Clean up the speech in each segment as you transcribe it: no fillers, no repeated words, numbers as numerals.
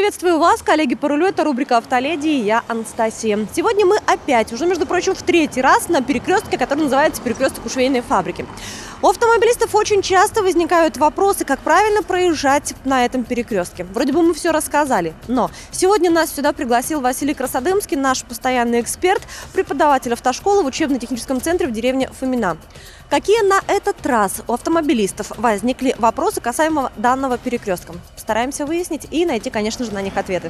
Приветствую вас, коллеги по рулю, это рубрика «Автоледи» и я, Анастасия. Сегодня мы опять, уже, между прочим, в третий раз на перекрестке, который называется перекресток у швейной фабрики. У автомобилистов очень часто возникают вопросы, как правильно проезжать на этом перекрестке. Вроде бы мы все рассказали, но сегодня нас сюда пригласил Василий Красодымский, наш постоянный эксперт, преподаватель автошколы в учебно-техническом центре в деревне Фомина. Какие на этот раз у автомобилистов возникли вопросы касаемо данного перекрестка? Стараемся выяснить и найти, конечно же, на них ответы.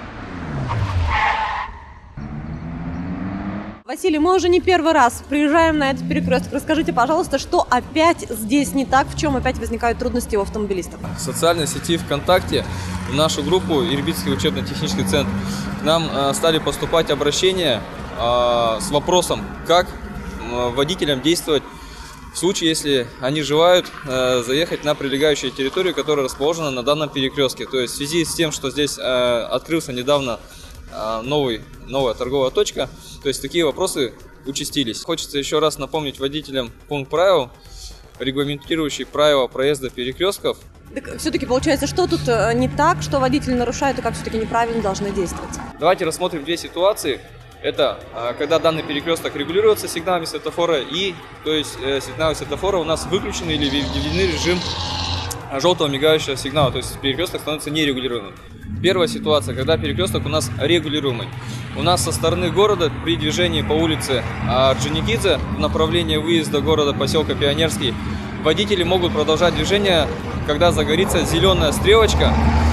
Василий, мы уже не первый раз приезжаем на этот перекресток. Расскажите, пожалуйста, что опять здесь не так, в чем опять возникают трудности у автомобилистов? В социальной сети ВКонтакте в нашу группу Ирбитский учебно-технический центр к нам стали поступать обращения с вопросом, как водителям действовать в случае, если они желают заехать на прилегающую территорию, которая расположена на данном перекрестке. То есть в связи с тем, что здесь открылся недавно новая торговая точка, то есть такие вопросы участились. Хочется еще раз напомнить водителям пункт правил, регламентирующий правила проезда перекрестков. Так все-таки получается, что тут не так, что водитель нарушает и как все-таки неправильно должны действовать? Давайте рассмотрим две ситуации. Это когда данный перекресток регулируется сигналами светофора, и то есть сигналы светофора у нас выключены или введены режим желтого мигающего сигнала, то есть перекресток становится нерегулируемым. Первая ситуация, когда перекресток у нас регулируемый. У нас со стороны города при движении по улице Орджоникидзе в направлении выезда города поселка Пионерский водители могут продолжать движение, когда загорится зеленая стрелочка.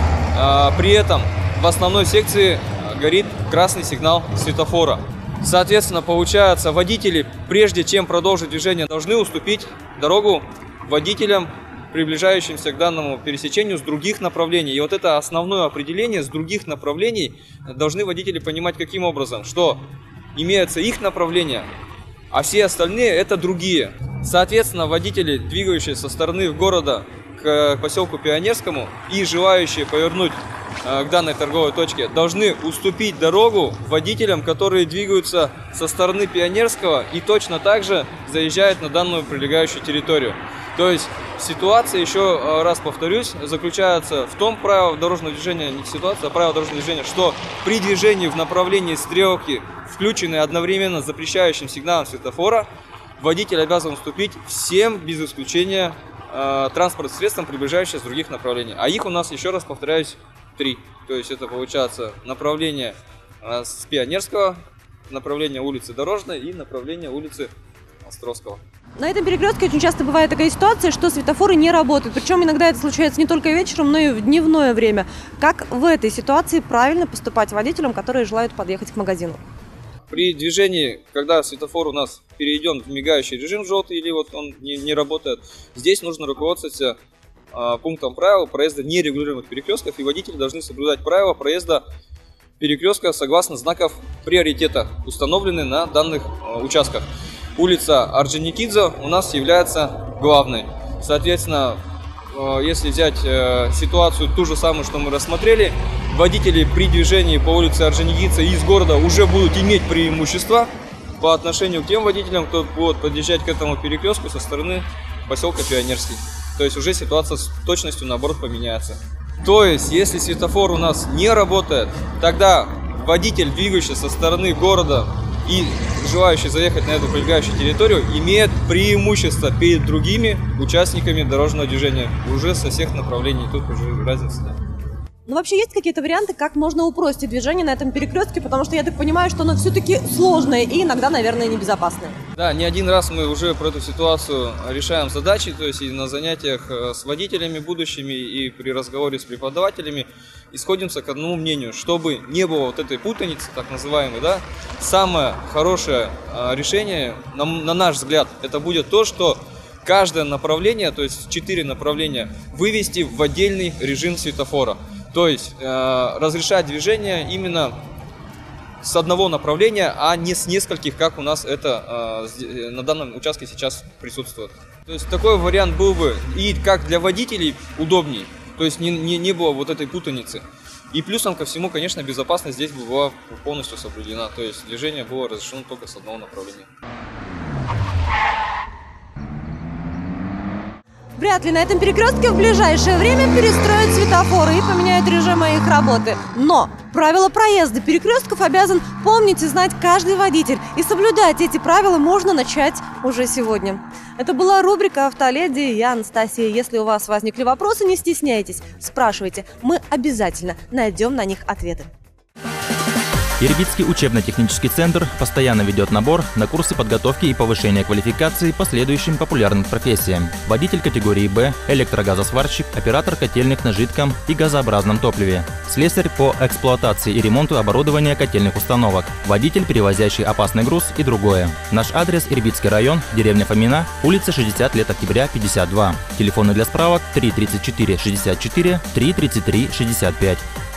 При этом в основной секции горит красный сигнал светофора. Соответственно, получается, водители, прежде чем продолжить движение, должны уступить дорогу водителям, приближающимся к данному пересечению с других направлений. И вот это основное определение с других направлений должны водители понимать каким образом, что имеется их направление, а все остальные это другие. Соответственно, водители, двигающиеся со стороны города к поселку Пионерскому и желающие повернуть к данной торговой точке, должны уступить дорогу водителям, которые двигаются со стороны Пионерского и точно так же заезжают на данную прилегающую территорию. То есть ситуация, еще раз повторюсь, заключается в том, правило дорожного движения, не ситуация, а правило дорожного движения, что при движении в направлении стрелки, включенной одновременно запрещающим сигналом светофора, водитель обязан уступить всем без исключения транспортным средствам, приближающимся с других направлений. А их у нас, еще раз повторяюсь, 3. То есть это получается направление с Пионерского, направление улицы Дорожной и направление улицы Островского. На этом перекрестке очень часто бывает такая ситуация, что светофоры не работают. Причем иногда это случается не только вечером, но и в дневное время. Как в этой ситуации правильно поступать водителям, которые желают подъехать к магазину? При движении, когда светофор у нас перейден в мигающий режим желтый или вот он не работает, здесь нужно руководствоваться пунктом правил проезда нерегулируемых перекрестков, и водители должны соблюдать правила проезда перекрестка согласно знаков приоритета, установленных на данных участках. Улица Орджоникидзе у нас является главной. Соответственно, если взять ситуацию ту же самую, что мы рассмотрели, водители при движении по улице Орджоникидзе из города уже будут иметь преимущество по отношению к тем водителям, кто будет подъезжать к этому перекрестку со стороны поселка Пионерский. То есть уже ситуация с точностью наоборот поменяется. То есть, если светофор у нас не работает, тогда водитель, двигающийся со стороны города и желающий заехать на эту прилегающую территорию, имеет преимущество перед другими участниками дорожного движения уже со всех направлений. Тут уже разницы нет. Ну, вообще есть какие-то варианты, как можно упростить движение на этом перекрестке, потому что я так понимаю, что оно все-таки сложное и иногда, наверное, небезопасное. Да, не один раз мы уже про эту ситуацию решаем задачи, то есть и на занятиях с водителями будущими, и при разговоре с преподавателями исходимся к одному мнению, чтобы не было вот этой путаницы, так называемой, да, самое хорошее решение, на наш взгляд, это будет то, что каждое направление, то есть 4 направления, вывести в отдельный режим светофора. То есть разрешать движение именно с одного направления, а не с нескольких, как у нас это на данном участке сейчас присутствует. То есть такой вариант был бы и как для водителей удобней, то есть не было вот этой путаницы. И плюсом ко всему, конечно, безопасность здесь была полностью соблюдена, то есть движение было разрешено только с одного направления. Вряд ли на этом перекрестке в ближайшее время перестроят светофоры и поменяют режимы их работы. Но правила проезда перекрестков обязан помнить и знать каждый водитель. И соблюдать эти правила можно начать уже сегодня. Это была рубрика «Автоледи». Я Анастасия. Если у вас возникли вопросы, не стесняйтесь, спрашивайте. Мы обязательно найдем на них ответы. Ирбитский учебно-технический центр постоянно ведет набор на курсы подготовки и повышения квалификации по следующим популярным профессиям: водитель категории «Б», электрогазосварщик, оператор котельных на жидком и газообразном топливе, слесарь по эксплуатации и ремонту оборудования котельных установок, водитель, перевозящий опасный груз и другое. Наш адрес: Ирбитский район, деревня Фомина, улица 60 лет октября, 52. Телефоны для справок 3 34 64, 3 33 65.